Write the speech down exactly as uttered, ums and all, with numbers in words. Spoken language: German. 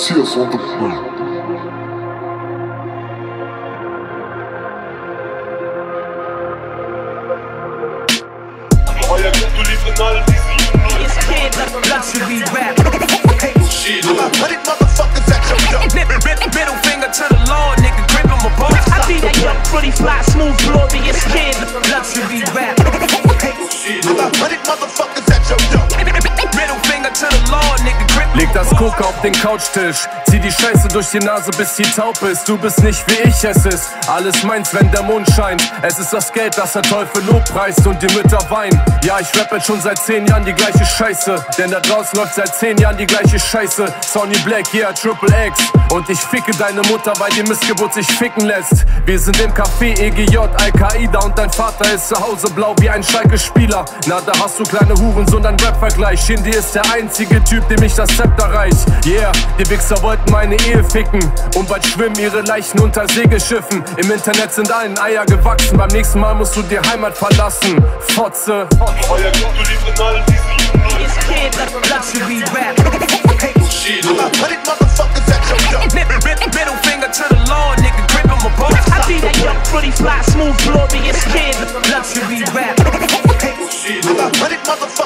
Sears on the beat. Euer Ghetto liefert all diese It's kid luxury rap. Hundred motherfuckers at your door. Middle finger to the law, nigga, grip him a boat. I be that young, pretty fly, smooth, glorious kid. Luxury rap. Hundred motherfuckers at your door. Middle finger to the law, nigga, grip him Leg a das boat. Coke auf den Couchtisch, zieh die Scheiße durch die Nase, bis sie taub ist. Du bist nicht wie ich, es ist alles meins, wenn der Mond scheint. Es ist das Geld, das der Teufel lobpreist und die Mütter weinen. Ja, ich rappe schon seit zehn Jahren die gleiche Scheiße, denn da draußen läuft seit zehn Jahren die gleiche Scheiße. Sony Black, yeah, Triple X. Und ich ficke deine Mutter, weil die Missgeburt sich ficken lässt. Wir sind im Café E G J, Al-Qaida und dein Vater ist zu Hause blau wie ein Schalke-Spieler. Na, da hast du kleine Hurensohn, ein Rap-Vergleich. Shindy ist der einzige Typ, dem ich das Zepter reich. Yeah, die Wichser wollten meine Ehe ficken und bald schwimmen ihre Leichen unter Segelschiffen. Im Internet sind allen Eier gewachsen, beim nächsten Mal musst du die Heimat verlassen. Fotze. Euer Ghetto liefert all diese It's kid luxury rap. Hundred motherfuckers at your door. Middle finger to the law, nigga, grip him a boat. I be that young, pretty fly, smooth, glorious kid. Luxury rap. Hundred motherfuckers.